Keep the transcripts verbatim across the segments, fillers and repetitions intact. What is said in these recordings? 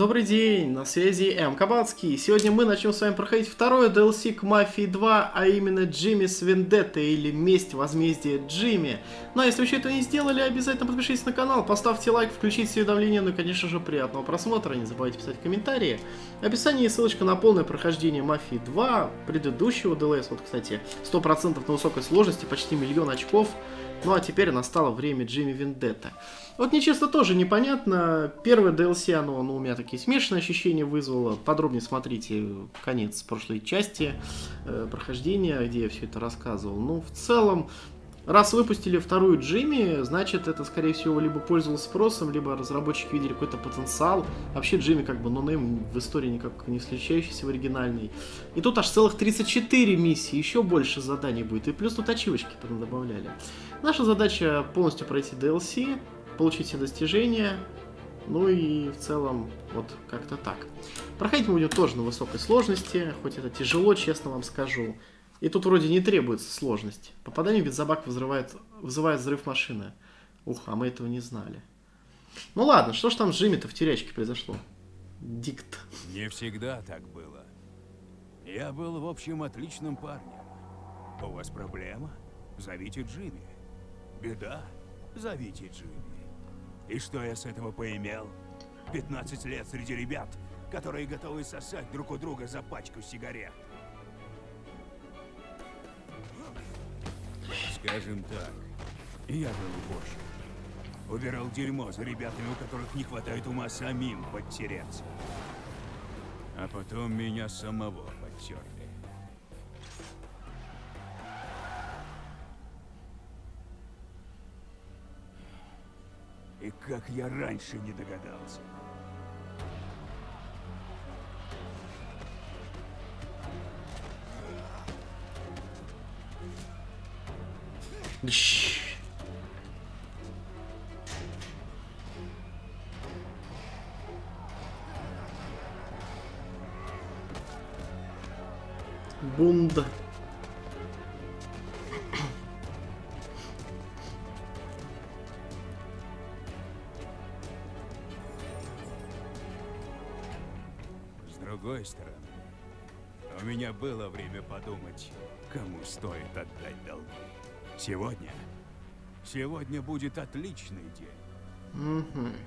Добрый день, на связи М. Кабацкий. Сегодня мы начнем с вами проходить второе ди эл си к Мафии два, а именно Jimmy's Vendetta или Месть возмездия Джимми. Ну а если вы еще этого не сделали, обязательно подпишитесь на канал, поставьте лайк, включите все уведомления, ну и конечно же приятного просмотра, не забывайте писать комментарии. В описании ссылочка на полное прохождение Мафии два, предыдущего ди эл эс, вот кстати, сто процентов на высокой сложности, почти миллион очков. Ну а теперь настало время Джимми Вендетта. Вот мне честно тоже непонятно. Первое ди эл си, оно, ну, у меня такие смешанные ощущения вызвало. Подробнее смотрите конец прошлой части э, прохождения, где я все это рассказывал. Ну, в целом, раз выпустили вторую Джимми, значит, это, скорее всего, либо пользовалось спросом, либо разработчики видели какой-то потенциал. Вообще, Джимми как бы нонейм в истории никак не встречающийся в оригинальной. И тут аж целых тридцать четыре миссии, еще больше заданий будет. И плюс тут ачивочки потом добавляли. Наша задача полностью пройти ди эл си, получить все достижения, ну и в целом вот как-то так. Проходить мы будем тоже на высокой сложности, хоть это тяжело, честно вам скажу. И тут вроде не требуется сложность. Попадание в бензобак вызывает, вызывает взрыв машины. Ух, а мы этого не знали. Ну ладно, что ж там с Джимми-то в терячке произошло? Дикт. Не всегда так было. Я был, в общем, отличным парнем. У вас проблема? Зовите Джимми. Беда? Зовите Джимми. И что я с этого поимел? пятнадцать лет среди ребят, которые готовы сосать друг у друга за пачку сигарет. Скажем так, я был уборщик. Убирал дерьмо за ребятами, у которых не хватает ума самим подтереться. А потом меня самого подтерли. И как я раньше не догадался. Бунда. С другой стороны, у меня было время подумать, кому стоит отдать долги. Сегодня, сегодня будет отличный день.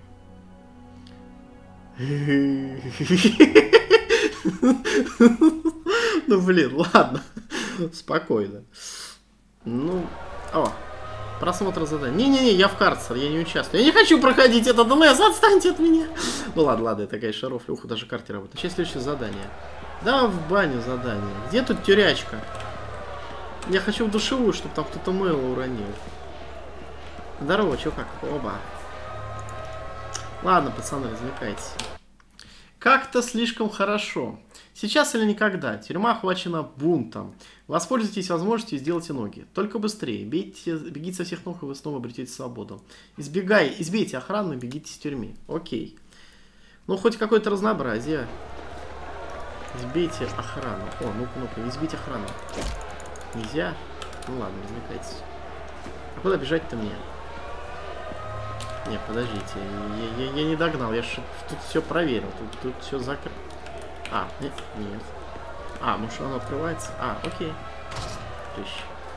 Ну блин, ладно. Спокойно. Ну, о, просмотр заданий. Не-не-не, я в карцер, я не участвую. Я не хочу проходить этот ди эл эс, отстаньте от меня. Ну ладно, ладно, это, конечно, рофли. Ух, даже карте работает. Сейчас следующее задание. Да, в баню задание. Где тут тюрячка? Я хочу в душевую, чтобы там кто-то мыло уронил. Здорово, чё как? Оба. Ладно, пацаны, развлекайтесь. Как-то слишком хорошо. Сейчас или никогда. Тюрьма охвачена бунтом. Воспользуйтесь возможностью и сделайте ноги. Только быстрее. Бейте, бегите со всех ног, и вы снова обретете свободу. Избегай, избейте охрану и бегите с тюрьмы. Окей. Ну, хоть какое-то разнообразие. Избейте охрану. О, ну-ка, ну-ка, избить охрану. Нельзя? Ну ладно, развлекайтесь. А куда бежать-то мне? Не, подождите, я, я, я не догнал, я ж тут все проверил, тут, тут все закрыто. А, нет, нет. А, может оно открывается? А, окей. Тыщ.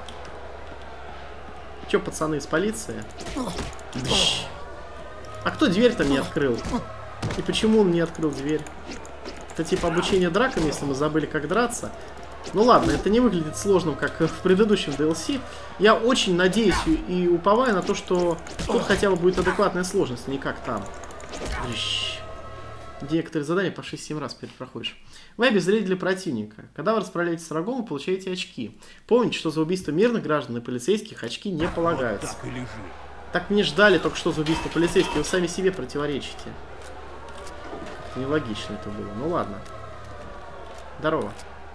Че, пацаны из полиции? Бщ. А кто дверь-то не открыл? И почему он не открыл дверь? Это типа обучение дракам, если мы забыли, как драться. Ну ладно, это не выглядит сложным, как в предыдущем ди эл си. Я очень надеюсь и уповаю на то, что тут хотя бы будет адекватная сложность, а не как там. Некоторые задания по шесть-семь раз перепроходишь. Вы обезвредили противника. Когда вы расправляетесь с врагом, вы получаете очки. Помните, что за убийство мирных граждан и полицейских очки не полагаются. Вот так, и лежи. Так мне ждали только что за убийство полицейских, вы сами себе противоречите. Как-то нелогично это было. Ну ладно. Здорово.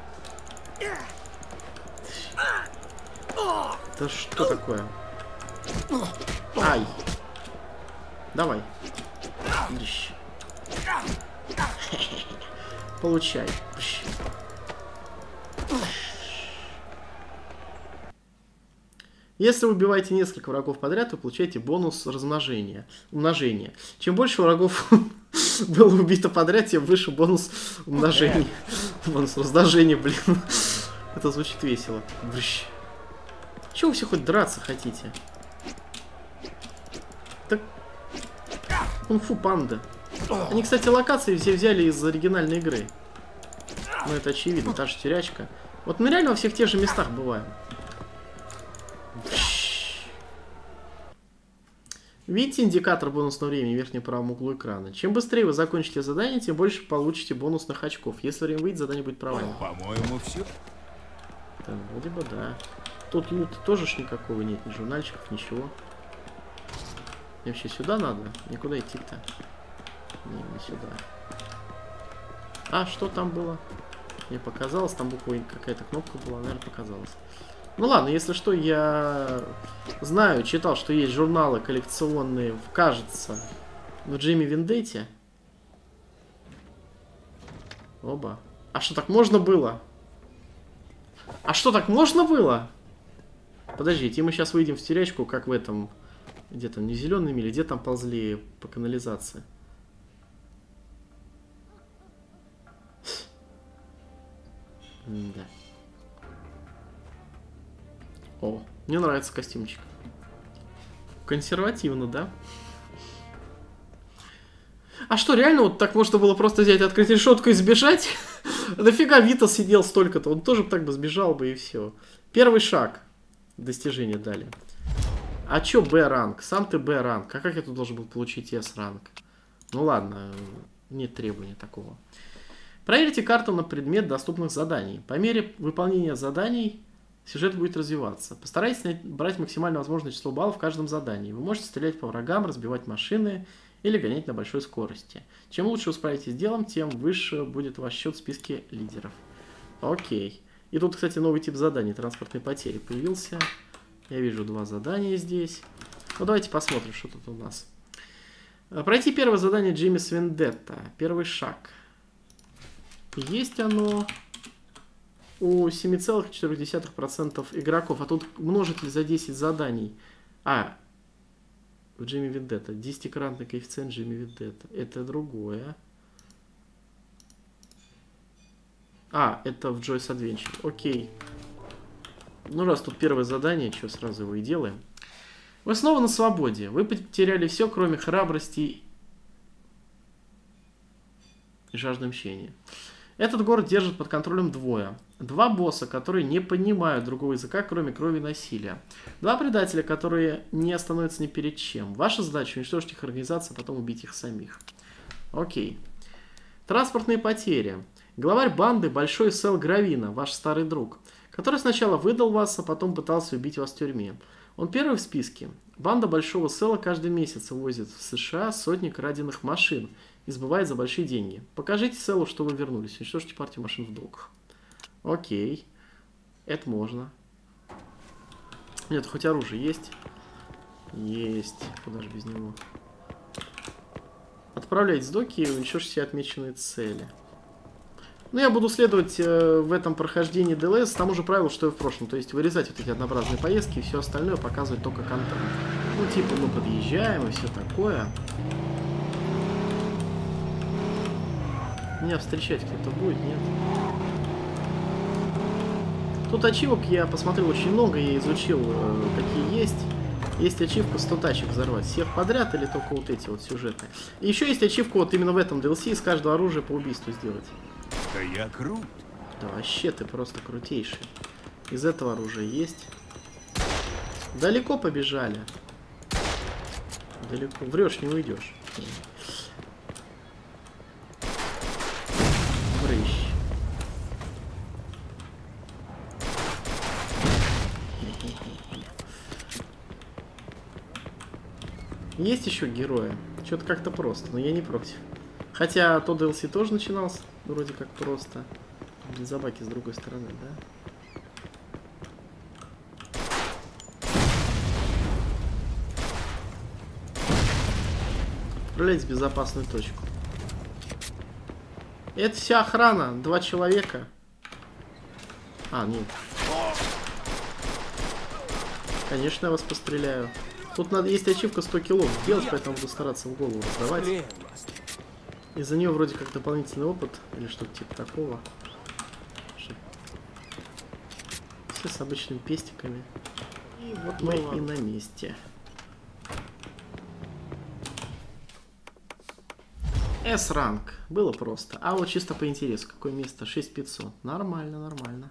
Это что такое? Ай. Давай. Получай. Если вы убиваете несколько врагов подряд, вы получаете бонус размножения. Умножения. Чем больше врагов было убито подряд, тем выше бонус умножения. Бонус размножения, блин. Это звучит весело. Брыщ. Чего вы все хоть драться хотите? Так... Кунг-фу панда. Они, кстати, локации все взяли из оригинальной игры. Ну, это очевидно, та же терячка. Вот мы реально во всех тех же местах бываем. Видите индикатор бонусного времени в верхнем правом углу экрана? Чем быстрее вы закончите задание, тем больше получите бонусных очков. Если время выйдет, задание будет провалено. По-моему, все. Да, вроде бы да. Тут лута тоже ж никакого нет, ни журнальчиков, ничего. Мне вообще сюда надо? Никуда идти-то? Не, не сюда. А, что там было? Мне показалось, там буква какая-то кнопка была, наверное, показалось. Ну ладно, если что, я знаю, читал, что есть журналы коллекционные, кажется, в Джимми Вендетте. Оба. А что, так можно было? А что, так можно было? Подождите, мы сейчас выйдем в терячку, как в этом... Где там, не зеленый мили, где там ползли по канализации? Да. О, мне нравится костюмчик. Консервативно, да? А что, реально вот так можно было просто взять, открыть решетку и сбежать? Нафига Вита сидел столько-то? Он тоже так бы сбежал бы и все. Первый шаг. Достижение дали. А чё Б-ранг? Сам ты Б-ранг. А как я тут должен был получить С-ранг? Ну ладно, нет требования такого. Проверьте карту на предмет доступных заданий. По мере выполнения заданий сюжет будет развиваться. Постарайтесь брать максимально возможное число баллов в каждом задании. Вы можете стрелять по врагам, разбивать машины или гонять на большой скорости. Чем лучше вы справитесь с делом, тем выше будет ваш счет в списке лидеров. Окей. И тут, кстати, новый тип заданий. Транспортные потери появился. Я вижу два задания здесь. Ну, давайте посмотрим, что тут у нас. Пройти первое задание Джимис Вендетта. Первый шаг. Есть оно у семь целых четыре десятых процента игроков. А тут множитель за десять заданий. А, в Джимми Вендетта. десятикратный коэффициент Джимми Вендетта. Это другое. А, это в Joy's Adventure. Окей. Ну, раз тут первое задание, что, сразу его и делаем. Вы снова на свободе. Вы потеряли все, кроме храбрости и жажды мщения. Этот город держит под контролем двое. Два босса, которые не понимают другого языка, кроме крови и насилия. Два предателя, которые не остановятся ни перед чем. Ваша задача — уничтожить их организацию, а потом убить их самих. Окей. Транспортные потери. Главарь банды — Большой Сэл Гравина, ваш старый друг, который сначала выдал вас, а потом пытался убить вас в тюрьме. Он первый в списке. Банда Большого Сэла каждый месяц возит в США сотни краденных машин и сбывает за большие деньги. Покажите Сэлу, что вы вернулись. Уничтожьте партию машин в долг. Окей. Это можно. Нет, хоть оружие есть? Есть. Куда же без него? Отправляйте сдоки и уничтожьте все отмеченные цели. Ну, я буду следовать э, в этом прохождении ди эл эс тому же правилу, что и в прошлом. То есть вырезать вот эти однообразные поездки и все остальное показывать только контент. Ну, типа мы подъезжаем и все такое. Меня встречать кто-то будет, нет? Тут ачивок я посмотрел очень много, я изучил, э, какие есть. Есть ачивка сто тачек взорвать. Всех подряд или только вот эти вот сюжеты. И еще есть ачивка вот именно в этом ди эл си из каждого оружия по убийству сделать. Да я крут. Да вообще ты просто крутейший. Из этого оружия есть. Далеко побежали. Далеко. Врешь, не уйдешь. Прыщ. Есть еще герои. Что-то как-то просто, но я не против. Хотя тот ди эл си тоже начинался вроде как просто. Блин, собаки с другой стороны, да? Отправляйтесь в безопасную точку. Это вся охрана. Два человека. А, нет. Конечно, я вас постреляю. Тут надо, есть ачивка сто килов сделать, поэтому буду стараться в голову раздавать. Из-за нее вроде как дополнительный опыт или что-то типа такого. Все с обычными пестиками. И вот мы и на месте. С-ранг. Было просто. А вот чисто по интересу. Какое место? шесть тысяч пятьсот. Нормально, нормально.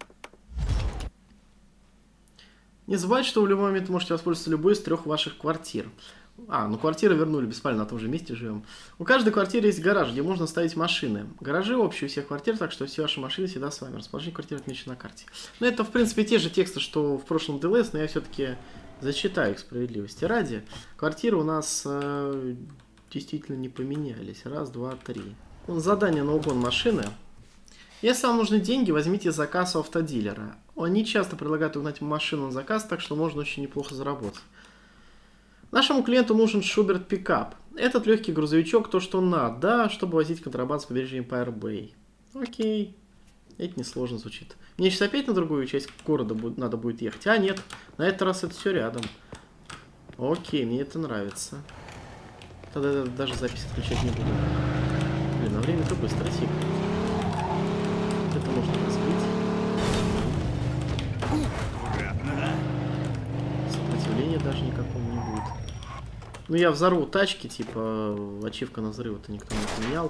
Не забывайте, что в любой момент вы можете воспользоваться любой из трех ваших квартир. А, ну квартиры вернули, бесспорно, на том же месте живем. У каждой квартиры есть гараж, где можно ставить машины. Гаражи общие у всех квартир, так что все ваши машины всегда с вами. Расположение квартиры отмечено на карте. Но это, в принципе, те же тексты, что в прошлом ди эл эс, но я все-таки зачитаю их справедливости ради. Квартиры у нас э, действительно не поменялись. Раз, два, три. Задание на угон машины. Если вам нужны деньги, возьмите заказ у автодилера. Они часто предлагают угнать машину на заказ, так что можно очень неплохо заработать. Нашему клиенту нужен Шуберт пикап. Этот легкий грузовичок, то, что надо, да, чтобы возить контрабанду с побережья Empire Bay. Окей. Это несложно звучит. Мне сейчас опять на другую часть города будет, надо будет ехать. А, нет. На этот раз это все рядом. Окей, мне это нравится. Тогда даже запись отключать не буду. Блин, на время-то быстро тикает. Это можно разбить. Сопротивления даже никакого не будет. Ну, я взорву тачки, типа, ачивка на взрыв-то никто не поменял.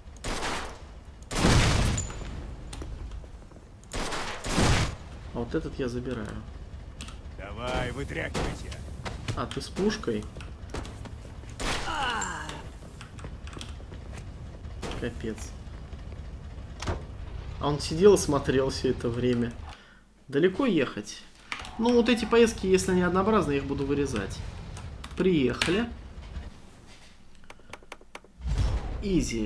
А вот этот я забираю. Давай, вытряхивайся. А, ты с пушкой? Капец. А он сидел и смотрел все это время. Далеко ехать? Ну, вот эти поездки, если они однообразные, я их буду вырезать. Приехали. Изи.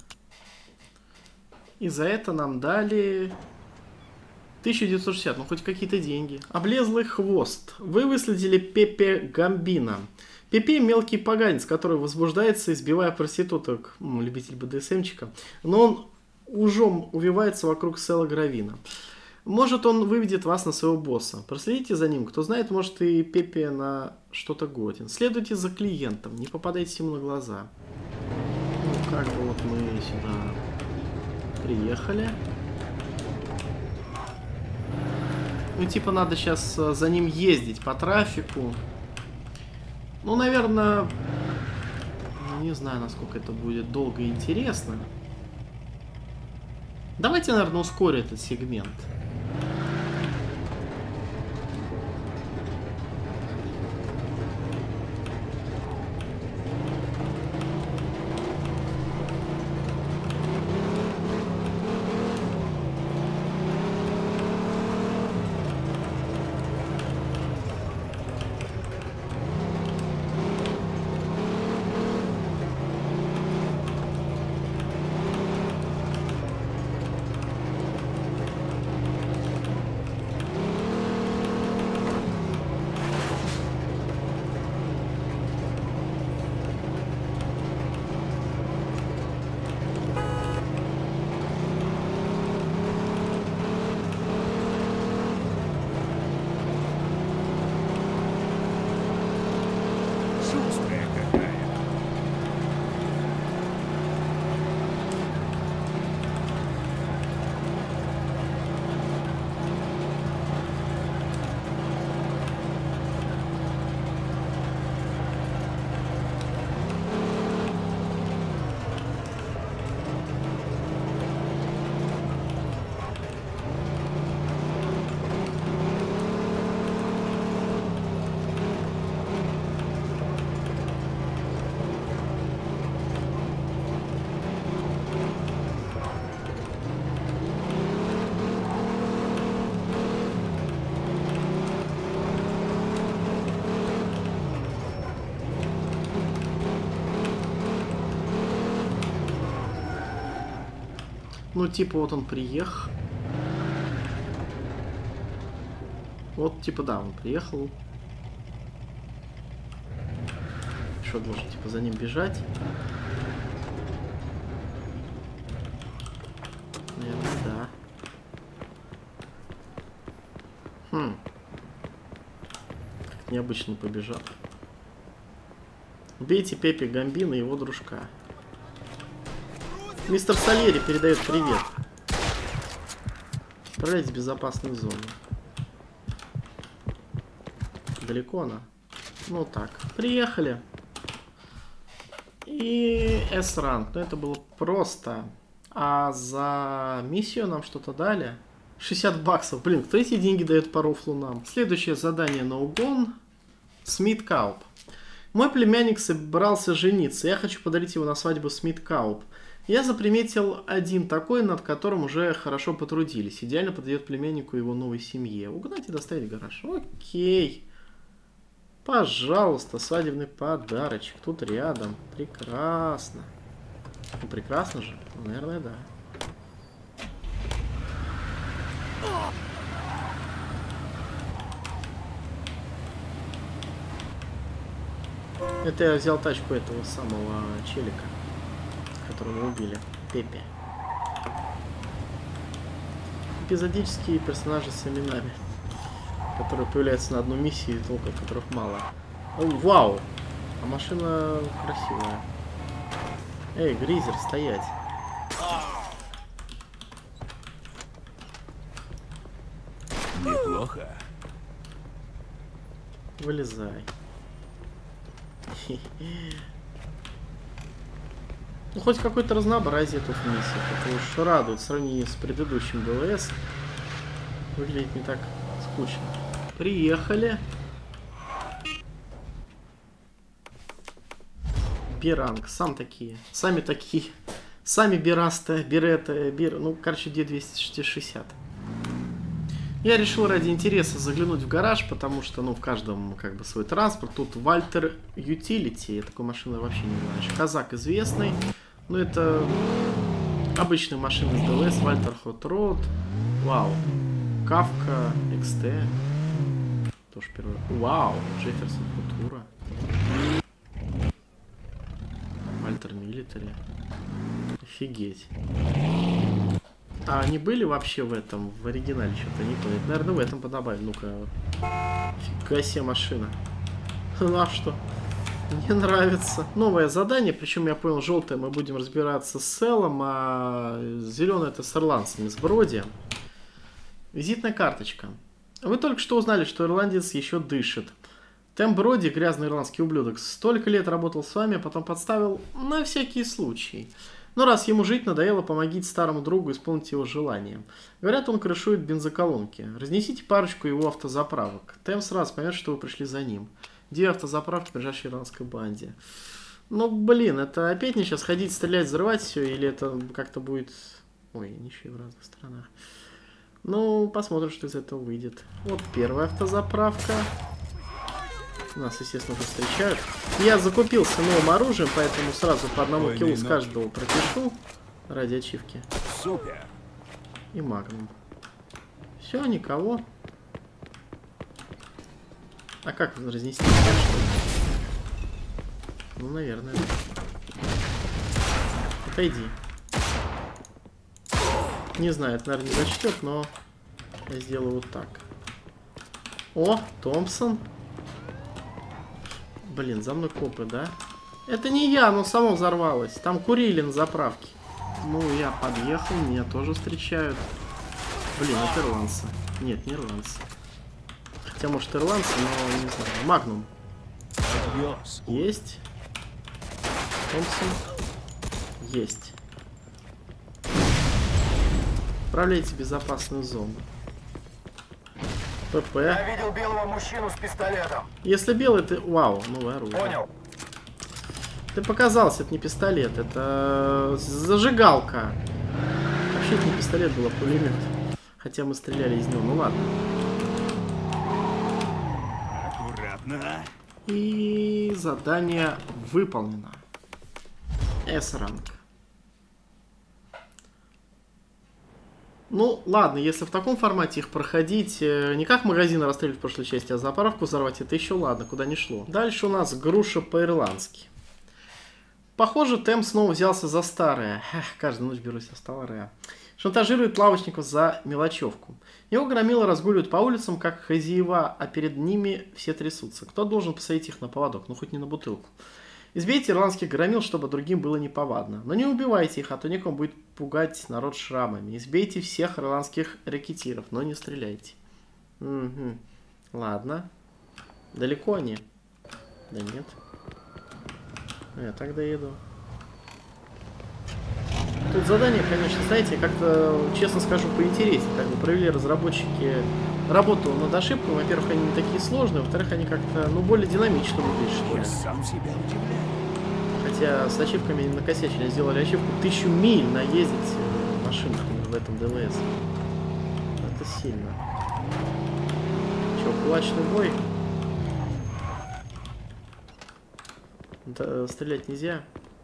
И за это нам дали тысяча девятьсот шестьдесят, ну хоть какие-то деньги. Облезлый хвост. Вы выследили Пепе Гамбино. Пепе мелкий поганец, который возбуждается, избивая проституток, ну, любитель бэ дэ эс эмчика. Но он ужом увивается вокруг Села Гравина. Может, он выведет вас на своего босса. Проследите за ним. Кто знает, может, и Пепе на что-то годен. Следуйте за клиентом. Не попадайте ему на глаза. Ну, как бы вот мы сюда приехали. Ну, типа, надо сейчас за ним ездить по трафику. Ну, наверное... Ну, не знаю, насколько это будет долго и интересно. Давайте, наверное, ускорим этот сегмент. Ну, типа, вот он приехал. Вот, типа, да, он приехал. Что, должен, типа, за ним бежать? Наверное, да. Хм. Как необычно побежал. Убейте Пепе Гамбино и его дружка. Мистер Сальери передает привет. Отправляйтесь в безопасную зону. Далеко она? Ну так, приехали. И эс-ранг. Ну это было просто. А за миссию нам что-то дали. шестьдесят баксов. Блин, кто эти деньги дает по рофлу нам? Следующее задание на угон. Смит Кауп. Мой племянник собрался жениться. Я хочу подарить его на свадьбу Смит Кауп. Я заприметил один такой, над которым уже хорошо потрудились. Идеально подойдет племяннику и его новой семье. Угнать и доставить в гараж. Окей. Пожалуйста, свадебный подарочек. Тут рядом. Прекрасно. Ну, прекрасно же? Ну, наверное, да. Это я взял тачку этого самого челика, которого мы убили. Пепе. Эпизодические персонажи с именами, которые появляются на одну миссию, только которых мало. О, вау! А машина красивая. Эй, Гризер, стоять. Неплохо. Вылезай. Ну, хоть какое-то разнообразие тут в миссиях. Это уж радует в сравнении с предыдущим ДВС. Выглядит не так скучно. Приехали. Биранг. Сам такие. Сами такие. Сами Бираста, Берета, Бир... Ну, короче, Д двести шестьдесят. Я решил ради интереса заглянуть в гараж, потому что, ну, в каждом, как бы, свой транспорт. Тут Вальтер Ютилити. Я такой машины вообще не знаю. Казак известный. Ну, это обычные машины с ДВС. Вальтер Хот Род. Вау. Кавка икс ти. Тоже первый. Вау. Джефферсон Футура. Вальтер Милитари. Офигеть. А они были вообще в этом, в оригинале что-то не помню. Наверное, в этом подобавили. Ну-ка. Фига себе машина. Ну а что? Мне нравится. Новое задание, причем я понял, желтое мы будем разбираться с Селом, а зеленое это с ирландцами, с Броди. Визитная карточка. Вы только что узнали, что ирландец еще дышит. Тэм Броди, грязный ирландский ублюдок, столько лет работал с вами, а потом подставил на всякий случай. Но раз ему жить надоело, помогите старому другу исполнить его желание. Говорят, он крышует бензоколонки. Разнесите парочку его автозаправок. Тэм сразу поймет, что вы пришли за ним. Две автозаправки, принадлежащие ирландской банде. Ну, блин, это опять мне сейчас ходить, стрелять, взрывать все, или это как-то будет... Ой, ничего в разных странах. Ну, посмотрим, что из этого выйдет. Вот первая автозаправка. Нас, естественно, уже встречают. Я закупился новым оружием, поэтому сразу по одному Ой, киллу с каждого пропишу. Ради ачивки. Супер. И магнум. Все, никого. А как разнести? Ну, наверное. Отойди. Не знаю, это, наверное, не зачтет, но я сделаю вот так. О, Томпсон. Блин, за мной копы, да? Это не я, оно само взорвалось. Там курили на заправке. Ну, я подъехал, меня тоже встречают. Блин, это ирландцы. Нет, не ирландцы. Хотя, может, ирландцы, но не знаю. Магнум. Есть. Томпсон. Есть. Отправляйте в безопасную зону. ПП. Я видел белого мужчину с пистолетом. Если белый, ты... Вау, новое оружие. Понял. Ты показался, это не пистолет, это зажигалка. Вообще это не пистолет, был, а пулемет. Хотя мы стреляли из него, ну ладно. Аккуратно. И задание выполнено. С-ранг. Ну, ладно, если в таком формате их проходить, не как магазин расстрелять в прошлой части, а заправку взорвать, это еще ладно, куда ни шло. Дальше у нас груша по-ирландски. Похоже, Тэм снова взялся за старое. Эх, каждую ночь берусь за старое. Шантажирует лавочников за мелочевку. Его громилы разгуливают по улицам, как хозяева, а перед ними все трясутся. Кто должен посадить их на поводок? Ну, хоть не на бутылку. Избейте ирландских громил, чтобы другим было неповадно. Но не убивайте их, а то некому будет пугать народ шрамами. Избейте всех ирландских рэкетиров, но не стреляйте. Угу. Ладно. Далеко они? Да нет. Я так доеду. Тут задание, конечно, знаете, как-то, честно скажу, поинтереснее. Как бы провели разработчики работу над ошибками. Во-первых, они не такие сложные, во-вторых, они как-то, ну, более динамично выглядят, что ли. Я сам себя удивляю. Хотя с ачивками они накосячили, сделали ачивку тысячу миль наездить машинах в этом ДЛС. Это сильно. Че, кулачный бой? Да, стрелять нельзя.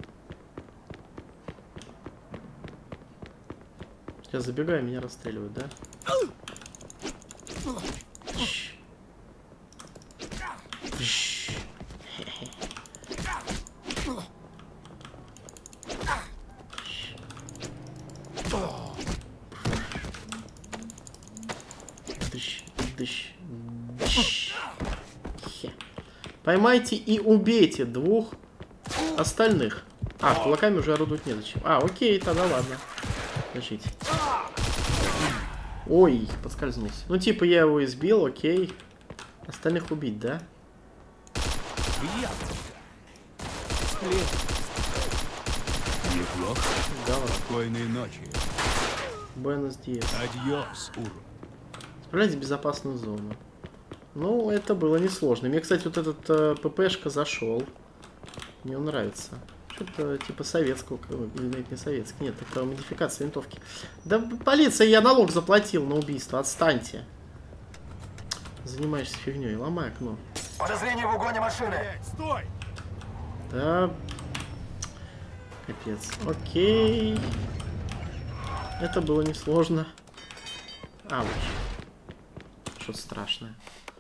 Я забегаю, меня расстреливают, да? Поймайте и убейте двух остальных. А, кулаками уже орудовать незачем. А, окей, тогда ладно. Значит. Ой, подскользнулся. Ну, типа, я его избил, окей. Остальных убить, да? Неплохо. Да ладно. Спокойной ночи. Буэнос диас. Адьос, урод. Справляйтесь в безопасную зону. Ну, это было несложно. Мне, кстати, вот этот э, ППшка зашел. Мне он нравится. Что-то типа советского. Или не советский. Нет, это модификация винтовки. Да, полиция, я налог заплатил на убийство. Отстаньте. Занимаешься фигней. Ломай окно. Подозрение в угоне машины. Стой! Да. Капец. Окей. Это было несложно. Ауч. Что-то страшное.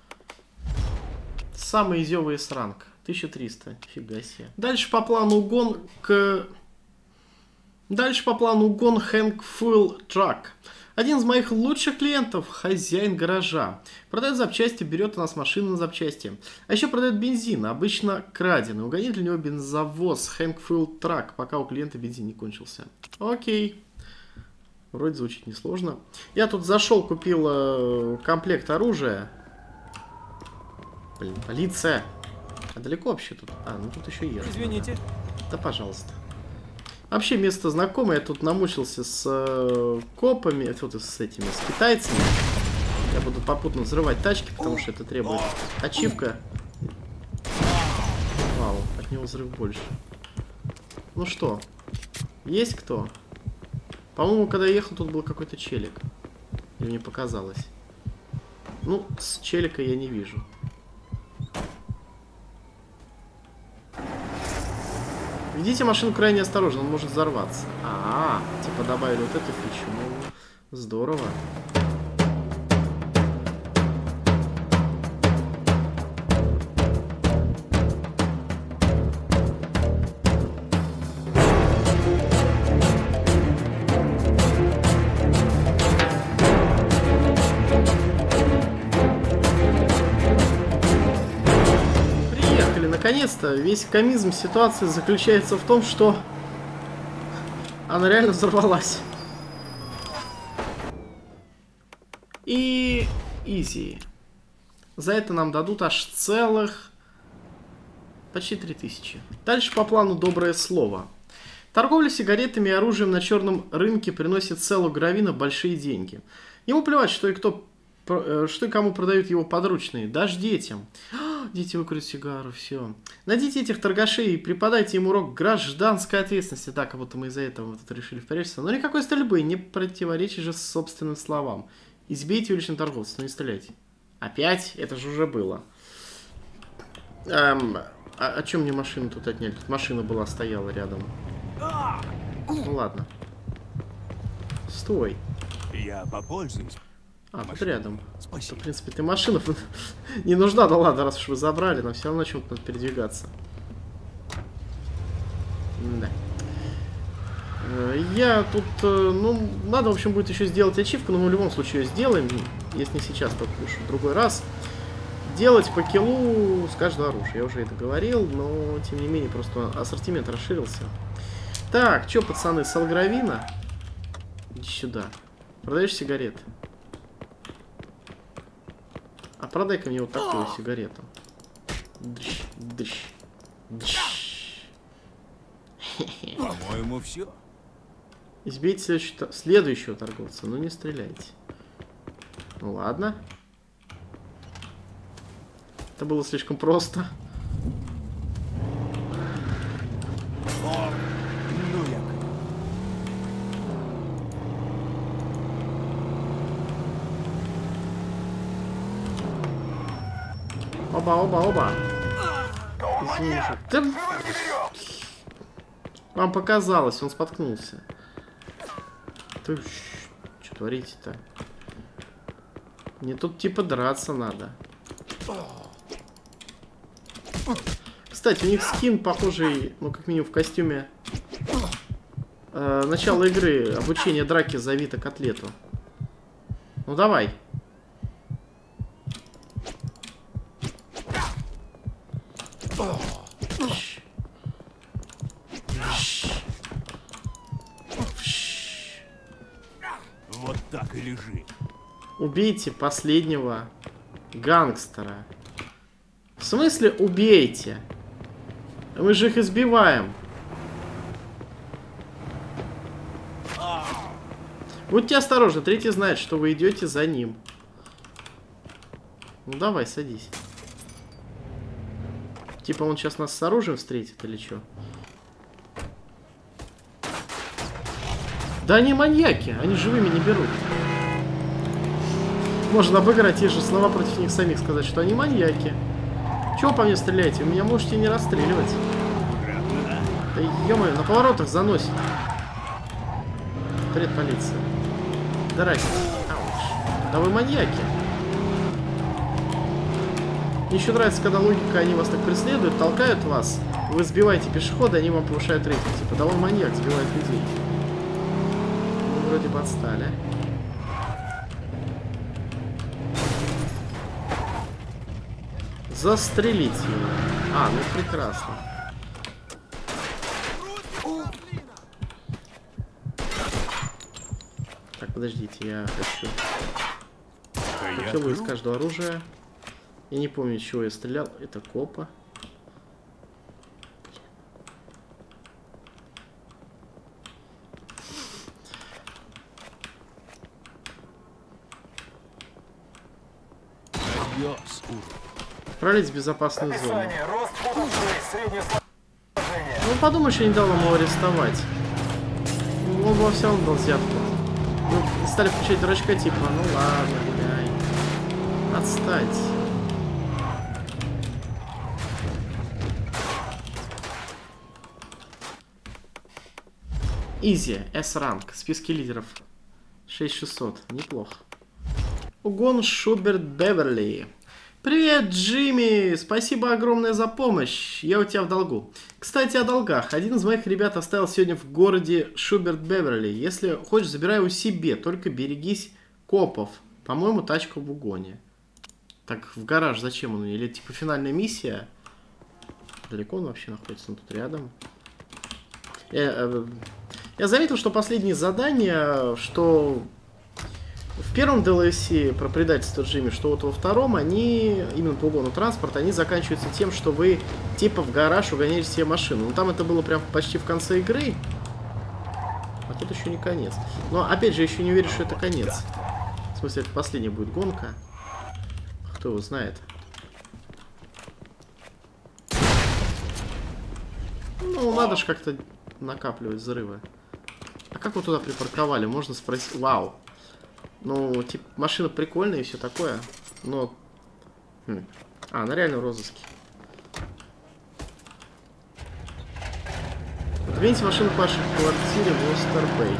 Самый изёвый сранг. тысяча триста. Фига себе. Дальше по плану угон к... Дальше по плану угон Hank Fuel Truck. Один из моих лучших клиентов, хозяин гаража. Продает запчасти, берет у нас машину на запчасти. А еще продает бензин, обычно краденый. Угонит для него бензовоз Hank Fuel Truck, пока у клиента бензин не кончился. Окей. Вроде звучит несложно. Я тут зашел, купил э, комплект оружия. Блин, полиция. А далеко вообще тут? А, ну тут еще есть. Извините. Да, пожалуйста. Вообще место знакомое. Я тут намучился с э, копами, вот с этими, с китайцами. Я буду попутно взрывать тачки, потому что это требует ачивка. Вау, от него взрыв больше. Ну что, есть кто? По-моему, когда я ехал, тут был какой-то челик. Или мне показалось. Ну, с челика я не вижу. Ведите машину крайне осторожно, он может взорваться. А, -а, -а типа добавили вот эту фичу. Ну, здорово. Наконец-то весь комизм ситуации заключается в том, что она реально взорвалась. И изи. За это нам дадут аж целых почти три тысячи. Дальше по плану доброе слово. Торговля сигаретами и оружием на черном рынке приносит Селу Гравина большие деньги. Ему плевать, что и кто, что и кому продают его подручные, даже детям. Дети выкурят сигару, все. Найдите этих торгашей и преподайте им урок гражданской ответственности. Да, как будто мы из-за этого вот это решили впрячься. Но никакой стрельбы, не противоречит же собственным словам. Избейте уличных торговцев, но не стреляйте. Опять? Это же уже было. Эм, а, а чем мне машину тут отняли? Тут машина была, стояла рядом. Ну ладно. Стой. Я попользуюсь. А, тут рядом. Спасибо. В принципе, ты машина не нужна, да ладно, раз уж вы забрали, но все равно чем-то надо передвигаться. Да. Я тут, ну, надо, в общем, будет еще сделать ачивку, но мы в любом случае ее сделаем. Если не сейчас, то уж в другой раз. делать по киллу с каждого оружия. Я уже это говорил, но тем не менее просто ассортимент расширился. Так, что, пацаны, салгравина? Иди сюда. Продаешь сигареты? А продай-ка мне вот такую сигарету. Дыщ, дыщ, дыщ. По-моему, все. Избейте следующего, следующего торговца, но не стреляйте. Ну ладно. Это было слишком просто. О, ну я. Оба, оба, оба. Извини, да... Вам показалось, он споткнулся. Ты что творите-то? Мне тут типа драться надо. Кстати, у них скин похожий, ну как минимум в костюме э, начала игры, обучение драки за Вита Котлету. Ну давай. Вот так и лежи. Убейте последнего гангстера. В смысле убейте? Мы же их избиваем. Будьте осторожны, третий знает, что вы идете за ним. Ну давай, садись. Типа он сейчас нас с оружием встретит или что? Да они маньяки, они живыми не берут. Можно обыграть те же слова против них самих, сказать, что они маньяки. Чего по мне стреляете? Вы меня можете не расстреливать. Да ё-моё, на поворотах заносит. Привет, полиция. Здрасте. Ауч. Да вы маньяки. Мне еще нравится, когда логика, они вас так преследуют, толкают вас, вы сбиваете пешехода, они вам повышают рейтинг. Типа, да он маньяк, сбивает людей. Ну, вроде бы отстали. Застрелить его. А, ну прекрасно. Так, подождите, я хочу... Хочу из каждого оружия. Я не помню, чего я стрелял. Это копа. Отправить в безопасную зону. Рост футов шесть, среднее сложение. Ну, подумаешь, я не дал ему арестовать. Он во всем дал взятку. Ну, стали включать дурачка, типа, ну ладно, гуляй. Отстать. Изи, S-ранг, списки лидеров. шесть шестьсот, неплохо. Угон Шуберт Беверли. Привет, Джимми! Спасибо огромное за помощь. Я у тебя в долгу. Кстати, о долгах. Один из моих ребят оставил сегодня в городе Шуберт Беверли. Если хочешь, забирай его себе. Только берегись копов. По-моему, тачка в угоне. Так, в гараж зачем он? Или типа финальная миссия? Далеко он вообще находится? Он тут рядом. Я, я заметил, что последние задания, что... В первом ди эл си про предательство Джимми, что вот во втором, они, именно по угону транспорта, они заканчиваются тем, что вы типа в гараж угоняете себе машину. Ну там это было прям почти в конце игры. А тут еще не конец. Но опять же, еще не уверен, что это конец. В смысле, это последняя будет гонка. Кто его знает. Ну, надо же как-то накапливать взрывы. А как вы туда припарковали? Можно спросить. Вау. Ну, типа, машина прикольная и все такое, но... Хм. А, она реально в розыске. Подвиньте машину к вашей квартире в Остербей.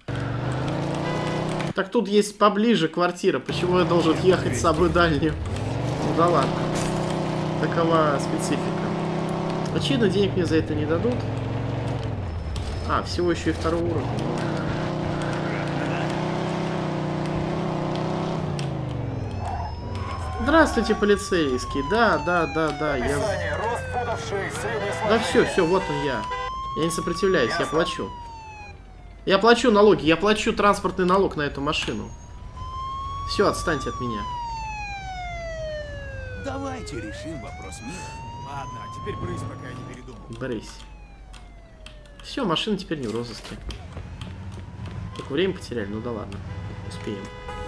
Так тут есть поближе квартира, почему я должен ехать в самую дальнюю? Ну да ладно. Такова специфика. Очевидно, денег мне за это не дадут. А, всего еще и второй уровень. Здравствуйте, полицейский. Да, да, да, да. Я... Описание. Рост футов шесть, среднее сложение. Да все, все, вот он я. Я не сопротивляюсь, я плачу. Я плачу налоги, я плачу транспортный налог на эту машину. Все, отстаньте от меня. Давайте решим вопрос мира. Ладно, а теперь брысь, пока я не передумал. Брысь. Все, машина теперь не в розыске. Только время потеряли, ну да ладно. Успеем.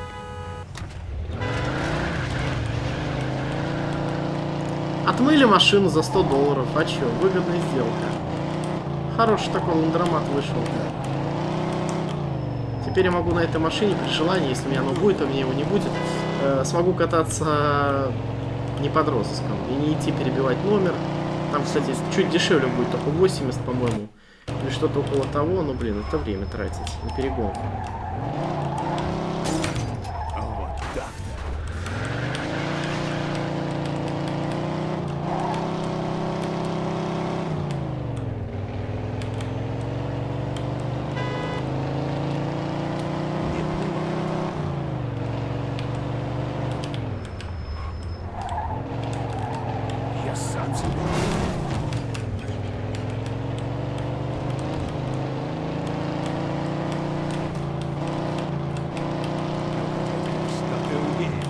Отмыли машину за сто долларов. А чё, выгодная сделка. Хороший такой ландромат вышел. Теперь я могу на этой машине при желании, если у меня оно будет, а у меня его не будет, э, смогу кататься не под розыском и не идти перебивать номер. Там, кстати, чуть дешевле будет, только восемьдесят, по-моему. Или что-то около того, но, блин, это время тратить на перегонку. Вот так-то. Я сам себе. Что ты умеешь?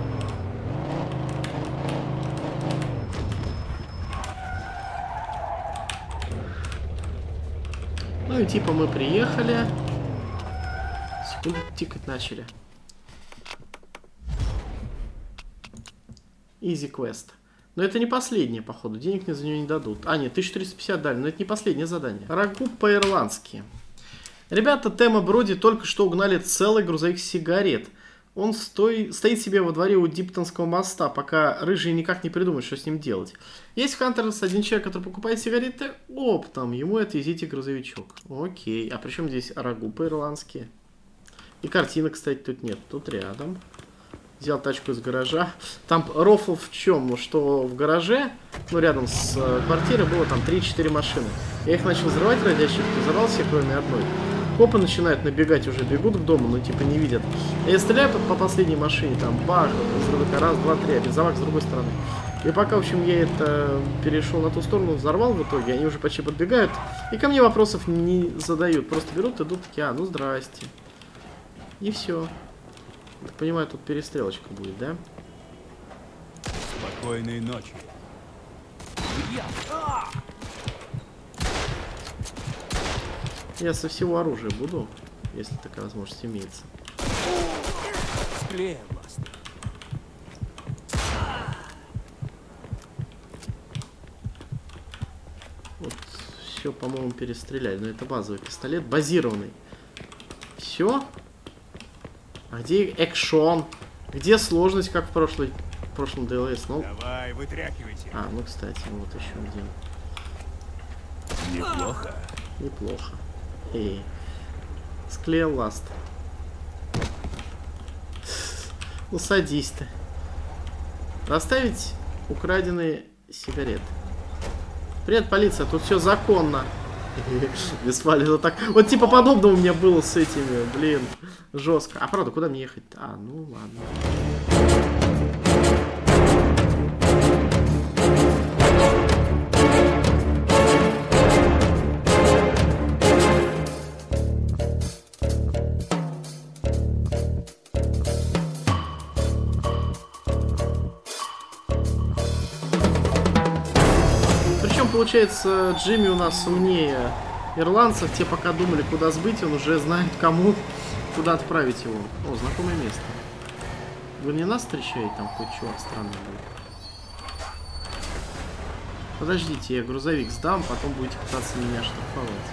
Ну и типа мы приехали. Секунду, тикать начали. Easy Quest. Но это не последнее, походу. Денег мне за нее не дадут. А, нет, тысячу триста пятьдесят дали, но это не последнее задание. Рагу по-ирландски. Ребята, Тема Броди только что угнали целый грузовик сигарет. Он стой... стоит себе во дворе у Диптонского моста, пока рыжие никак не придумают, что с ним делать. Есть в Хантерс один человек, который покупает сигареты оптом. Ему отвезите грузовичок. Окей. А при чем здесь рагу по-ирландски? И картинок, кстати, тут нет. Тут рядом. Взял тачку из гаража. Там рофл в чем? Что в гараже, ну рядом с э, квартирой, было там три-четыре машины. Я их начал взрывать ради ошибки, взорвал все, кроме одной. Копы начинают набегать, уже бегут к дому, но типа не видят. Я стреляю по, по последней машине, там бах, взрывка, раз, два, три, а бензовак с другой стороны. И пока, в общем, я это перешел на ту сторону, взорвал в итоге, они уже почти подбегают. И ко мне вопросов не задают, просто берут, идут такие, а, ну здрасте. И все. Так понимаю, тут перестрелочка будет, да? Спокойной ночи. Я... А! Я со всего оружия буду, если такая возможность имеется. Склеим вас. Вот, все, по-моему, перестреляли. Но это базовый пистолет, базированный. Все? А где экшон? Где сложность, как в прошлой, в прошлом ди эл эс? Ну... Давай, вытряхивайте. А, ну, кстати, вот еще один. Неплохо. Неплохо. Эй. Склеил ласт. Ну, садись ты. Доставить украденные сигареты. Привет, полиция, тут все законно. Бесполезно так. Вот типа подобного у меня было с этими, блин, жестко. А правда, куда мне ехать? А, ну ладно. Получается, Джимми у нас умнее ирландцев. Те пока думали, куда сбыть, он уже знает, кому, куда отправить его. О, знакомое место. Вы не нас встречаете? Там хоть чувак странный будет. Подождите, я грузовик сдам, потом будете пытаться меня штрафовать.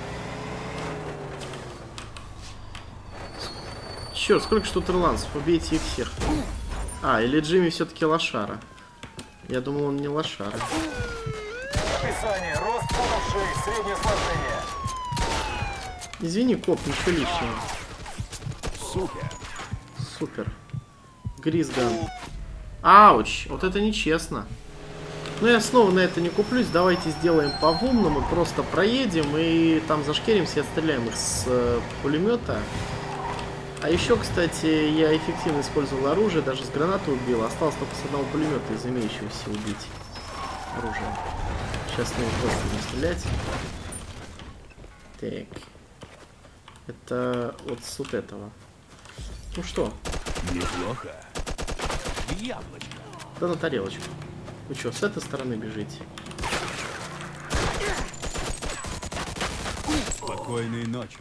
Черт, сколько что тут ирландцев? Убейте их всех. А, или Джимми все-таки лошара. Я думал, он не лошара. Описание. Рост футов шесть, среднее сложение. Извини, коп, ничего лишнего. Супер. Супер. Гризган. Ауч, вот это нечестно. Но я снова на это не куплюсь. Давайте сделаем по-умному. Просто проедем и там зашкеримся и отстреляем их с э, пулемета. А еще, кстати, я эффективно использовал оружие, даже с гранаты убил. Осталось только с одного пулемета из имеющегося убить оружие. Сейчас мы просто будем стрелять. Так. Это вот с вот этого. Ну что? Неплохо. Яблочко. Да на тарелочку. Вы что, с этой стороны бежите? Спокойной ночи.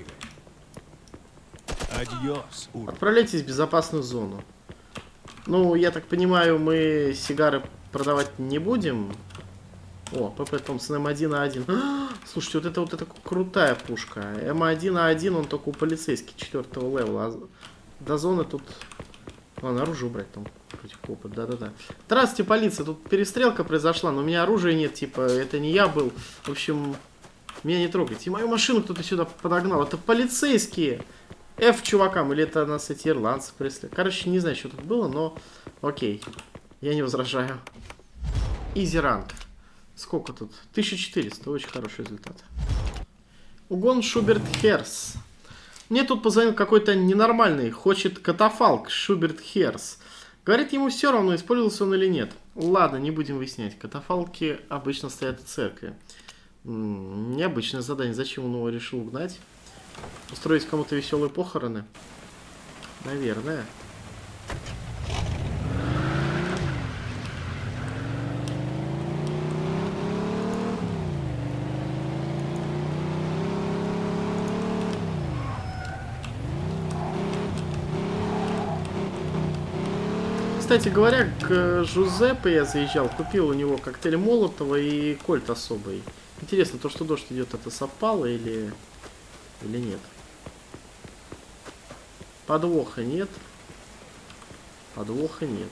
Адьос, урод. Отправляйтесь в безопасную зону. Ну, я так понимаю, мы сигары продавать не будем. О, ПП Томпсон эм один а один. А, слушайте, вот это вот это крутая пушка. эм один а один, он только у полицейских четвертого левела. А до зоны тут... Ладно, оружие убрать там против копа. Да-да-да. Здравствуйте, полиция. Тут перестрелка произошла, но у меня оружия нет. Типа, это не я был. В общем, меня не трогайте. И мою машину кто-то сюда подогнал. Это полицейские. F чувакам. Или это нас эти ирландцы преследуют. Короче, не знаю, что тут было, но... Окей. Я не возражаю. Изи ранг. Сколько тут? тысяча четыреста. Очень хороший результат. Угон Шуберт Херс. Мне тут позвонил какой-то ненормальный. Хочет катафалк Шуберт Херс. Говорит, ему все равно, использовался он или нет. Ладно, не будем выяснять. Катафалки обычно стоят в церкви. М-м, необычное задание. Зачем он его решил угнать? Устроить кому-то веселые похороны? Наверное. Кстати говоря, к Жузеппе я заезжал, купил у него коктейль Молотова и кольт особый. Интересно, то, что дождь идет, это совпало или, или нет? Подвоха нет. Подвоха нет.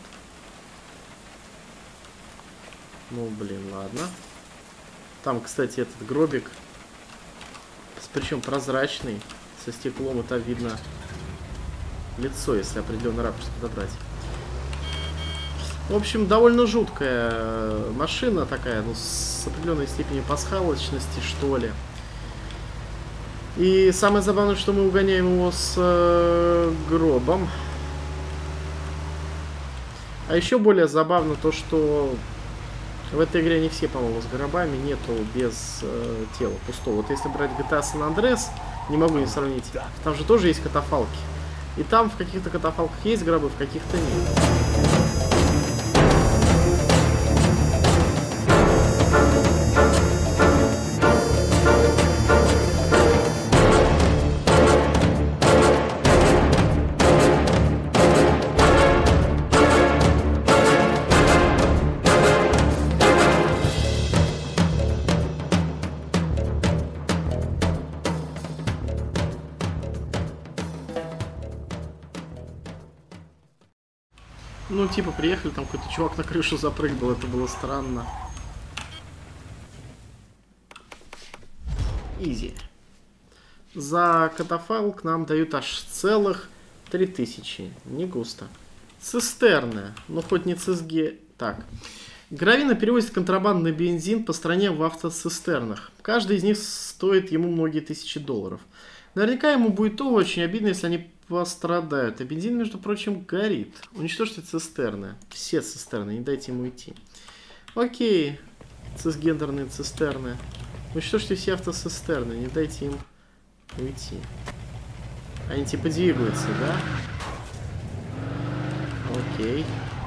Ну, блин, ладно. Там, кстати, этот гробик, причем прозрачный, со стеклом, и там видно лицо, если определенный ракурс подобрать. В общем, довольно жуткая машина такая, ну, с определенной степенью пасхалочности, что ли. И самое забавное, что мы угоняем его с э, гробом. А еще более забавно то, что в этой игре не все, по-моему, с гробами, нету без э, тела пустого. Вот если брать джи ти эй San Andreas, не могу не сравнить, там же тоже есть катафалки. И там в каких-то катафалках есть гробы, в каких-то нет. Ну, типа, приехали, там какой-то чувак на крышу запрыгнул, это было странно. Изи. За катафалк нам дают аж целых три тысячи. Не густо. Цистерны. Ну, хоть не цисге. Так. Гравина перевозит контрабандный бензин по стране в автоцистернах. Каждый из них стоит ему многие тысячи долларов. Наверняка ему будет то очень обидно, если они пострадают. А бензин, между прочим, горит. Уничтожьте цистерны. Все цистерны, не дайте ему уйти. Окей. Цисгендерные цистерны. Уничтожьте все автоцистерны, не дайте им уйти. Они типа двигаются, да? Окей.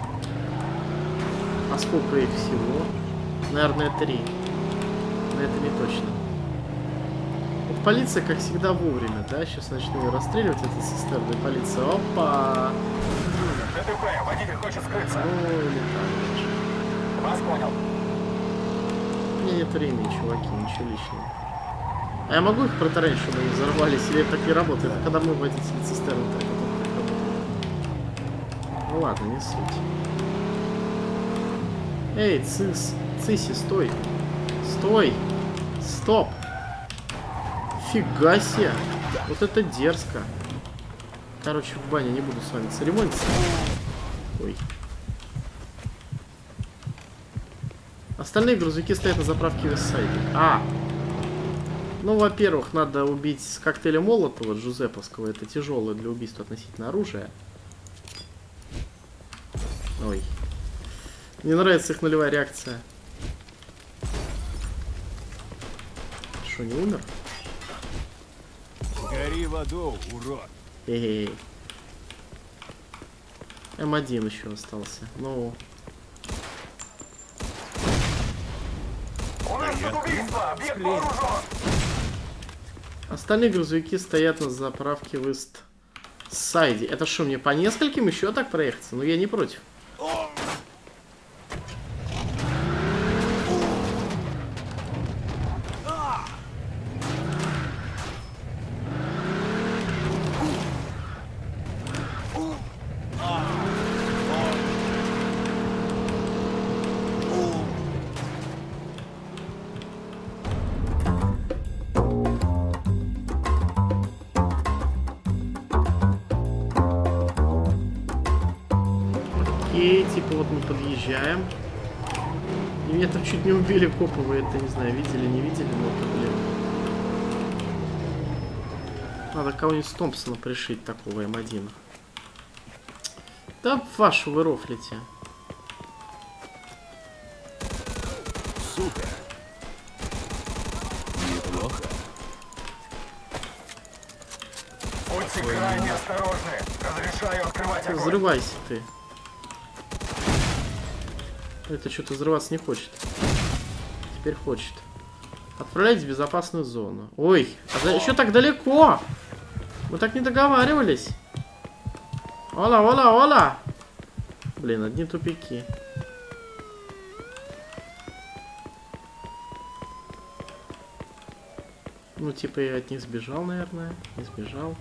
А сколько их всего? Наверное, три. Но это не точно. Вот полиция, как всегда, вовремя, да? Сейчас начну ее расстреливать, это цистерны. Полиция. Опа! ДТП, водитель хочет скрыться. Ой, летаешь. Вас понял. У меня нет времени, чуваки, ничего личного. А я могу их протаранить, чтобы они взорвались? Или это так не работает? Это когда мы водители цистерны, так это так работает. Ну ладно, не суть. Эй, цис, циси, стой. Стой. Стоп. Фига себе. Вот это дерзко. Короче, в бане не буду с вами церемониться. Ой. Остальные грузовики стоят на заправке Вестсайде. А! Ну, во-первых, надо убить с коктейля Молотова Джузепповского. Это тяжелое для убийства относительно оружия. Ой. Мне нравится их нулевая реакция. Что, не умер? Гори в аду, урод. Эй. эм один еще остался. Ну. У нас тут убийство! Объект вооружен! Остальные грузовики стоят на заправке в Ист-Сайде. Это что, мне по нескольким еще так проехаться? Ну, я не против. Окей, типа вот мы подъезжаем. И меня там чуть не убили копы, вы это, не знаю, видели, не видели, но это, блин. Надо кого-нибудь с Томпсона пришить, такого эм один. Да вашу вы рофлите. Сука. Неплохо. Будьте крайне осторожны! Разрешаю открывать огонь! Взрывайся ты. Это что-то взрываться не хочет. Теперь хочет. Отправляйтесь в безопасную зону. Ой, а да еще так далеко. Мы так не договаривались. Ола, ола, ола. Блин, одни тупики. Ну, типа я от них сбежал, наверное. Не сбежал.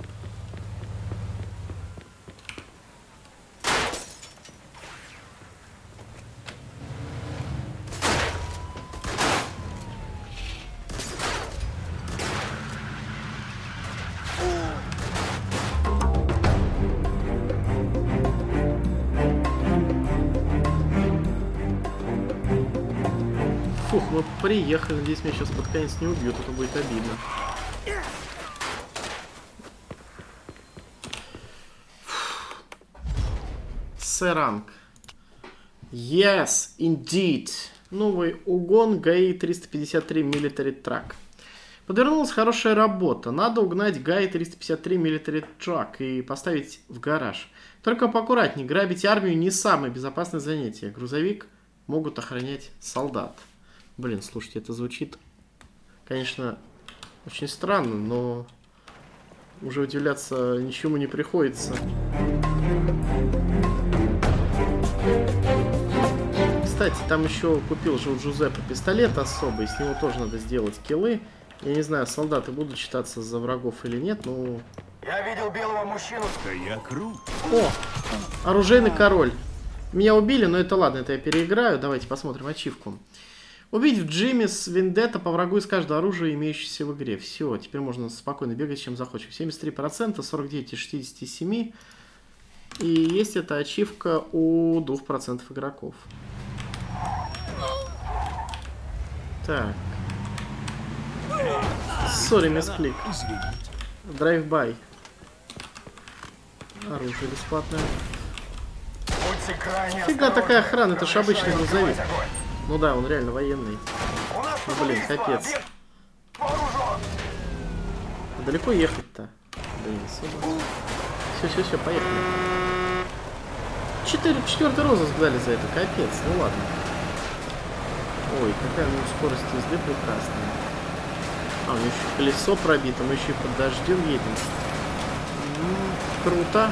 Фух, мы приехали. Надеюсь, меня сейчас под конец не убьют. Это будет обидно. С-ранг. Yes, indeed. Новый угон ГАИ триста пятьдесят три Military Truck. Подвернулась хорошая работа. Надо угнать ГАИ триста пятьдесят три Military Truck и поставить в гараж. Только поаккуратнее. Грабить армию не самое безопасное занятие. Грузовик могут охранять солдат. Блин, слушайте, это звучит, конечно, очень странно, но уже удивляться ничему не приходится. Кстати, там еще купил же у Джузеппе пистолет особый, с него тоже надо сделать киллы. Я не знаю, солдаты будут считаться за врагов или нет, но... Я видел белого мужчину. Да я крут. О! Оружейный король. Меня убили, но это ладно, это я переиграю. Давайте посмотрим ачивку. Убить в Джимис Вендетта по врагу из каждого оружия, имеющегося в игре. Все, теперь можно спокойно бегать, чем захочешь. семьдесят три процента, сорок девять из шестидесяти семи. И есть эта ачивка у двух процентов игроков. Так. Сори, мисклик. Драйв-бай. Оружие бесплатное. Будьте крайне Фига осторожны. такая охрана, это ж обычный Разрешаю грузовик. открывать огонь. Ну да, он реально военный. У нас Ну тут блин, убийство. капец. Объект вооружен. А далеко ехать-то? Блин, сюда. Все, все, все, поехали. Четыре, четвертый розыск дали за это, капец, ну ладно. Ой, какая у него скорость езды прекрасная. А, у него еще колесо пробито, мы еще и под дождем едем. Ну, круто.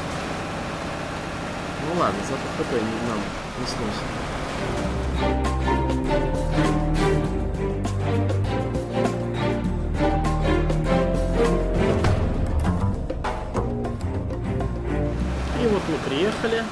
Ну ладно, зато ХП нам не сносит. И вот мы приехали.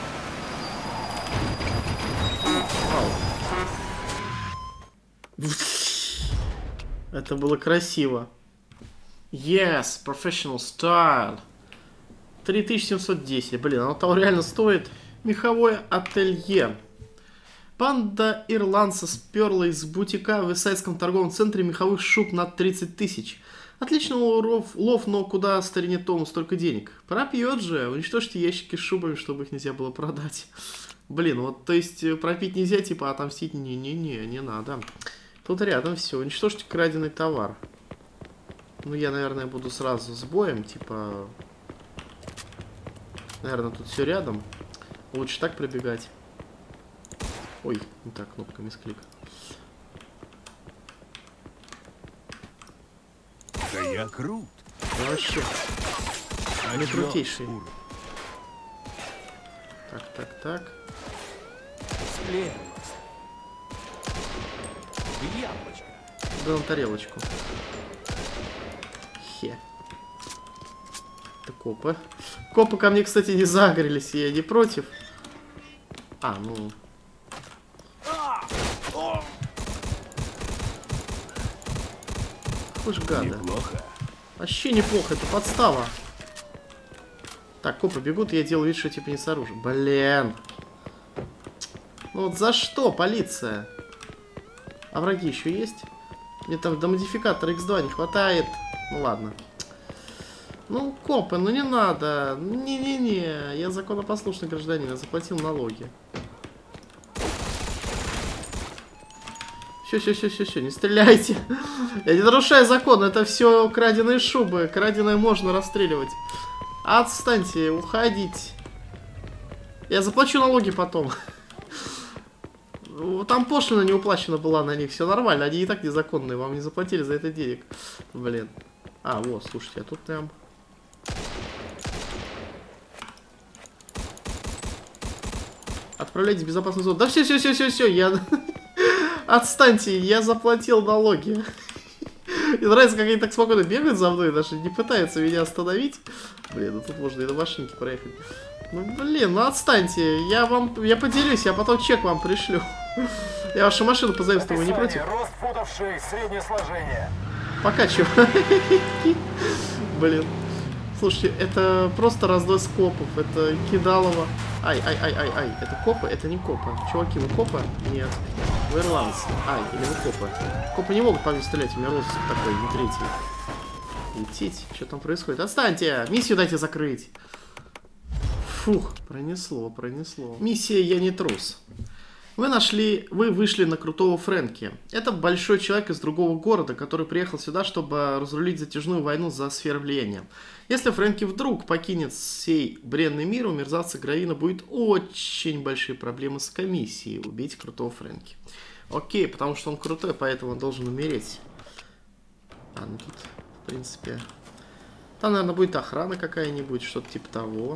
Вау. Это было красиво. Yes, professional style. три тысячи семьсот десять. Блин, оно того реально стоит. Меховое ателье. Панда ирландца сперла из бутика в Исайском торговом центре меховых шуб на тридцать тысяч. Отличный лов, лов, но куда старине Тому столько денег? Пропьет же, уничтожьте ящики с шубами, чтобы их нельзя было продать. Блин, вот, то есть, пропить нельзя, типа, отомстить? Не-не-не, не надо. Тут рядом все, уничтожьте краденый товар. Ну, я, наверное, буду сразу с боем, типа... Наверное, тут все рядом. Лучше так пробегать. Ой, не так, кнопка мисклик. Да я крут. Да вообще. Не крутейший. Так, так, так. Склеилось. Яблочко. Да на тарелочку. Хе. Это копы. Копы ко мне, кстати, не загорелись, я не против. А, ну... Уж гада. Неплохо. Вообще неплохо, это подстава. Так, копы бегут, я делаю вид, что типа не с оружием. Блин. Ну вот за что, полиция? А враги еще есть? Мне там до модификатора икс два не хватает. Ну ладно. Ну, копы, ну не надо. Не-не-не, я законопослушный гражданин, я заплатил налоги. Все, все, все, все, все, не стреляйте. Я не нарушаю закон, это все краденые шубы. Краденое можно расстреливать. Отстаньте, уходите. Я заплачу налоги потом. Там пошлина не уплачена была на них, все нормально. Они и так незаконные, вам не заплатили за это денег. Блин. А, вот, слушайте, а тут прям... Отправляйтесь в безопасную зону. Да все, все, все, все, все, я... Отстаньте, я заплатил налоги. Мне нравится, как они так спокойно бегают за мной, даже не пытаются меня остановить. Блин, ну тут можно и на машинке проехать. Ну блин, ну отстаньте, я вам, я поделюсь, я потом чек вам пришлю. Я вашу машину позаимствую, не против? Рост футов шесть, среднее сложение. Покачиваю. Блин. Слушайте, это просто разнос копов, это кидалово. Ай, ай, ай, ай, ай, это копы? Это не копы. Чуваки, вы копы? Нет. Вы ирландцы. Ай, или вы копы? Копы не могут по мне стрелять, у меня розыск такой, не третий. Лететь? Что там происходит? Отстаньте! Миссию дайте закрыть! Фух, пронесло, пронесло. Миссия «Я не трус». Вы нашли, вы вышли на крутого Фрэнки. Это большой человек из другого города, который приехал сюда, чтобы разрулить затяжную войну за сферу влияния. Если Фрэнки вдруг покинет сей бренный мир, у мерзавца Граина будет очень большие проблемы с комиссией убить крутого Фрэнки. Окей, потому что он крутой, поэтому он должен умереть. А, ну тут, в принципе... Там, наверное, будет охрана какая-нибудь, что-то типа того.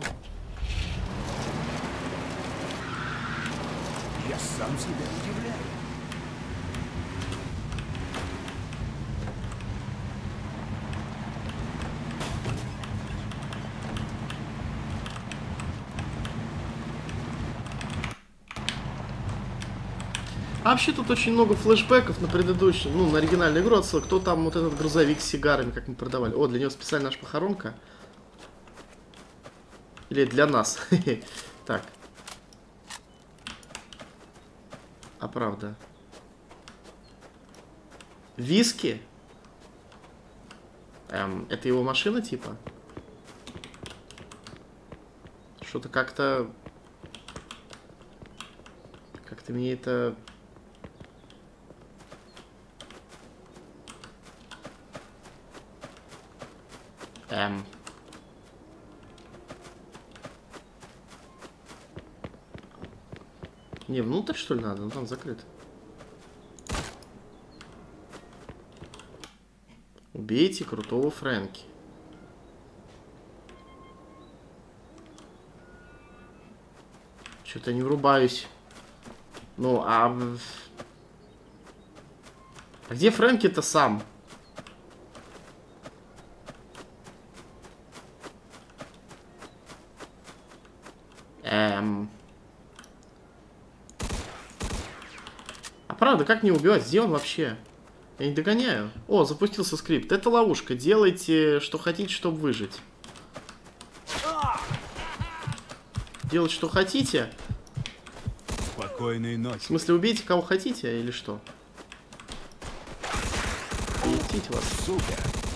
Я сам себя удивляю. А вообще тут очень много флешбеков на предыдущем, ну, на оригинальную игру отсылок. Кто там вот этот грузовик с сигарами, как мы продавали. О, для него специально наша похоронка. Или для нас. Так. А правда. Виски? Эм, это его машина, типа? Что-то как-то... Как-то мне это... Эм... Не, внутрь, что ли, надо? Ну, там закрыто. Убейте крутого Фрэнки. Что-то не врубаюсь. Ну, а... А где Фрэнки-то сам? Эм... А правда, как не убивать? Где он вообще? Я не догоняю. О, запустился скрипт. Это ловушка. Делайте, что хотите, чтобы выжить. Делать, что хотите. Спокойной В ночи. смысле, убейте кого хотите или что? Летите вас. Сука.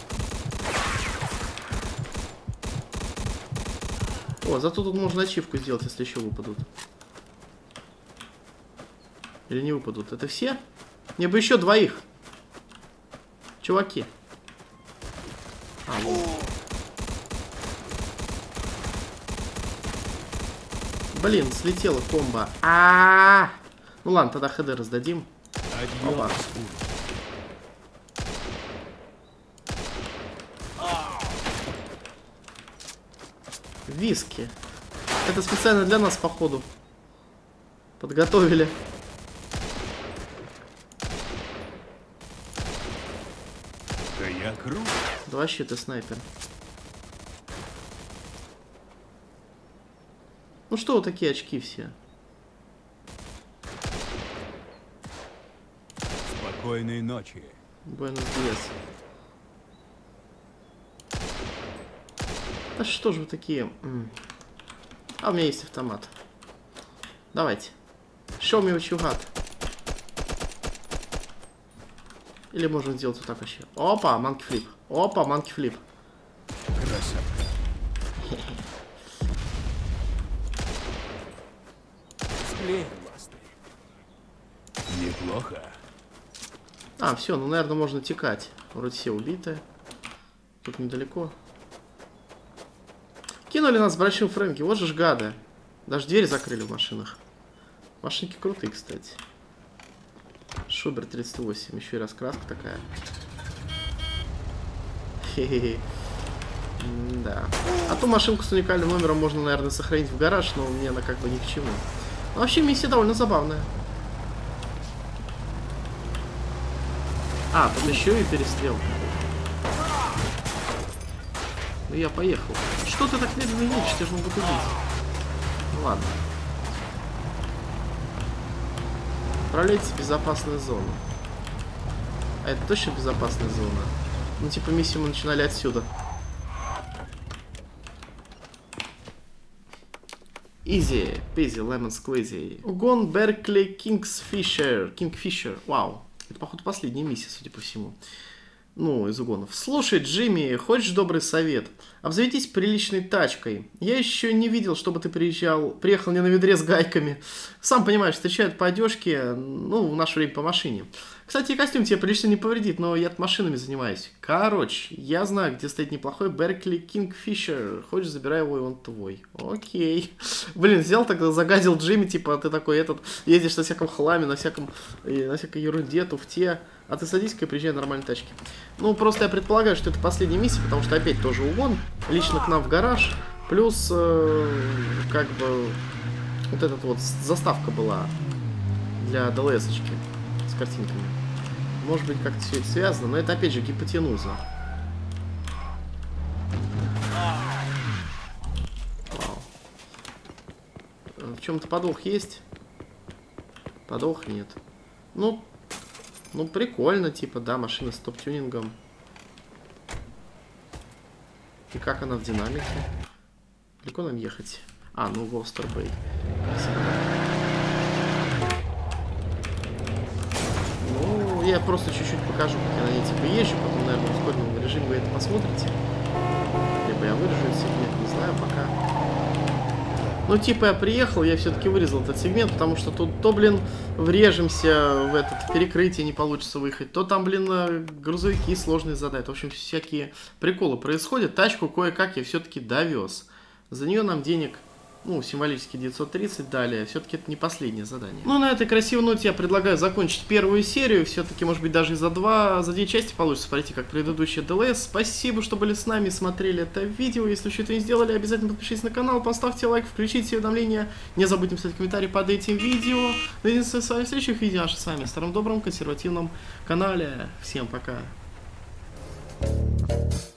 О, зато тут можно ачивку сделать, если еще выпадут. Или не выпадут. Это все? Мне бы еще двоих. Чуваки. А, вот. Блин, слетела комбо. А, -а, -а, ну ладно, тогда хд раздадим. Опа. Виски. Это специально для нас, походу. Подготовили. Да я крут. Да вообще ты снайпер. Ну что вы такие очки все? Спокойной ночи. Буэнос-Диас. Да что же вы такие? А у меня есть автомат. Давайте. Show me what you got. Или можно сделать вот так вообще. Опа, манки флип. Опа, манки флип. Красавка. Склеил вас ты. Неплохо. А, все, ну, наверное, можно текать. Вроде все убиты. Тут недалеко. Кинули нас с большим Фрэнки. Вот же ж гады. Даже двери закрыли в машинах. Машинки крутые, кстати. Шубер тридцать восемь. Еще и раскраска такая. Хе-хе-хе. Да. А ту машинку с уникальным номером можно, наверное, сохранить в гараж, но мне она как бы ни к чему. Но вообще миссия довольно забавная. А, тут еще и перестрелка. Ну я поехал. Что ты так медленно едешь? Тебя же могут убить. Ну ладно. Отправляйтесь в безопасную зону. А это точно безопасная зона? Ну типа миссию мы начинали отсюда. Easy, peasy, lemon squeezy. Угон Беркли Кингсфишер. Кингфишер. Вау. Это, походу, последняя миссия, судя по всему. Ну, из угонов. Слушай, Джимми, хочешь добрый совет? Обзаведись приличной тачкой. Я еще не видел, чтобы ты приезжал, приехал не на ведре с гайками. Сам понимаешь, встречают по одежке, ну, в наше время по машине. Кстати, костюм тебе прилично не повредит, но я машинами занимаюсь. Короче, я знаю, где стоит неплохой Беркли Кингфишер. Хочешь, забирай его, и он твой. Окей. Блин, взял тогда, загадил Джимми, типа, ты такой этот, ездишь на всяком хламе, на всяком, на всякой ерунде, туфте. А ты садись-ка и приезжай на нормальной тачке. Ну, просто я предполагаю, что это последняя миссия, потому что опять тоже угон. Лично к нам в гараж. Плюс, э, как бы, вот эта вот заставка была для ДЛС-очки с картинками. Может быть, как-то все это связано, но это опять же гипотенуза. Вау. В чем-то подвох есть? Подвох нет. Ну, ну прикольно, типа, да, машина с топ-тюнингом. И как она в динамике? Далеко нам ехать? А, ну, Востер Бэй. Ну, я просто чуть-чуть покажу, как я на ней типа езжу, потом, наверное, в ускоренном режиме вы это посмотрите. Либо я вырежу этот сегмент, не знаю, пока. Ну, типа, я приехал, я все-таки вырезал этот сегмент, потому что тут то, блин, врежемся в этот перекрытие, не получится выехать, то там, блин, грузовики сложные задают. В общем, всякие приколы происходят. Тачку кое-как я все-таки довез. За нее нам денег, ну, символически девятьсот тридцать дали. Все-таки это не последнее задание. Ну, на этой красивой ноте я предлагаю закончить первую серию. Все-таки, может быть, даже и за два, за две части получится пройти, как предыдущий ДЛС. Спасибо, что были с нами, смотрели это видео. Если еще это не сделали, обязательно подпишитесь на канал, поставьте лайк, включите уведомления. Не забудьте написать комментарий под этим видео. Увидимся с вами в следующих видео. А с вами в старом добром консервативном канале. Всем пока.